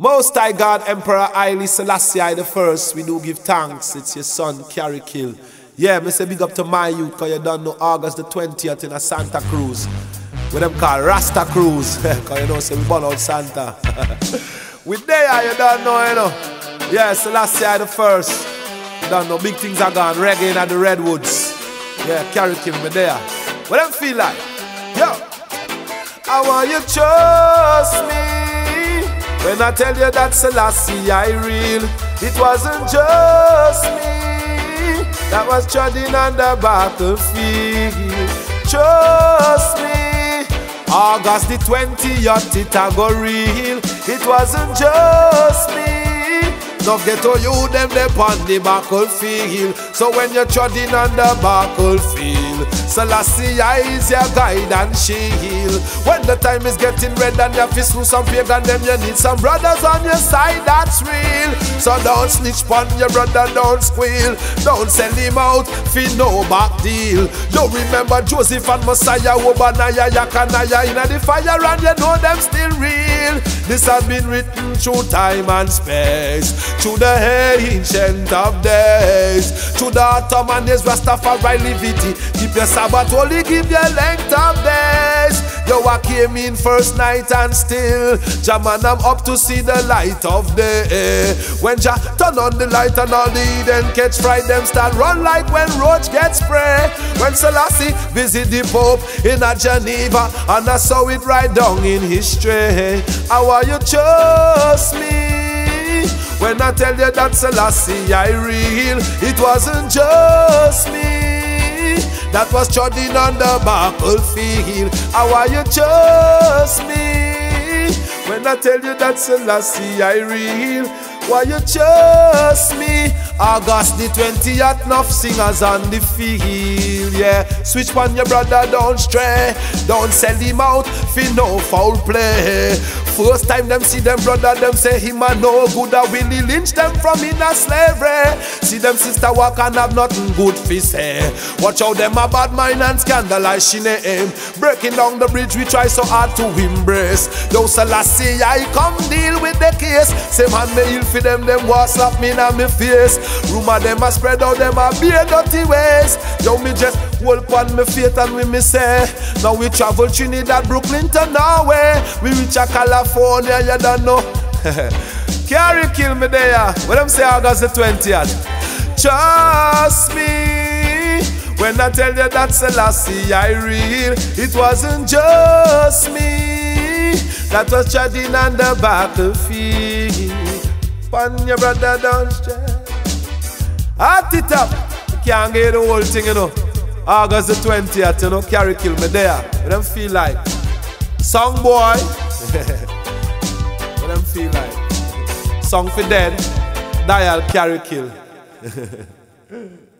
Most High God, Emperor Haile Selassie I, we do give thanks. It's your son, KHARI Kill. Yeah, me say big up to my youth, cause you don't know August the 20th in a Santa Cruz. What them call Rasta Cruz. Cause you know, say we born out Santa. We there, you don't know, you know. Yeah, Selassie I You don't know, big things are gone. Reggae at the Redwoods. Yeah, KHARI Kill me there. What them feel like? Yo, I want you to trust me. When I tell you that Selassie I real, it wasn't just me that was treading on the battlefield. Trust me, August the 20th it a go real. It wasn't just me. Don't get to you them on the battlefield. So when you're treading on the battlefield, Selassie I is your guide and shield. When the time is getting red and you fist through some pagan, then you need some brothers on your side, that's real. So don't snitch pon your brother, don't squeal. Don't sell him out for no back deal. You remember Joseph and Messiah, Obadiah, Yakanaya in the fire, and you know them still real. This has been written through time and space, through the ancient of days, through the Ottoman days, Rastafari Levity. Keep your Sabbath holy, give your length of days. Yo, I came in first night and still Jaman, I'm up to see the light of day. When Jah turn on the light and all the Eden catch fright, them start run like when roach gets spray. When Selassie visit the Pope in a Geneva, and I saw it right down in history. How are you trust me? When I tell you that Selassie I real, it wasn't just me that was treading on the battlefield. How are you trust me? When I tell you that Selassie I real, why you trust me? August the 20th, enough singers on the field. Yeah, switch on your brother, don't stray. Don't sell him out for no foul play. First time them see them brother, them say him a no good. I Willie lynch them from inner slavery. See them sister walk and have nothing good for say. Watch how them a bad mind and scandalize she name. Breaking down the bridge we try so hard to embrace. Yo Selassie I come deal with the case. Say man me ill for them war slap me in my face. Rumor them a spread out, them a beer dirty ways. Yo me just hold on me faith and we me say. Now we travel Trinidad, Brooklyn to Norway. We reach a California, you don't know. KHARI Kill me there. What them say August the 20th? Trust me. When I tell you that Selassie I real, it wasn't just me that was treading on the battlefield. Pon your brother don't stray. Heart it up. You can't get the whole thing, you know. August the 20th, you know, KHARI Kill me there. What them feel like? Song boy. What them feel like? Song for dead. Dial KHARI Kill.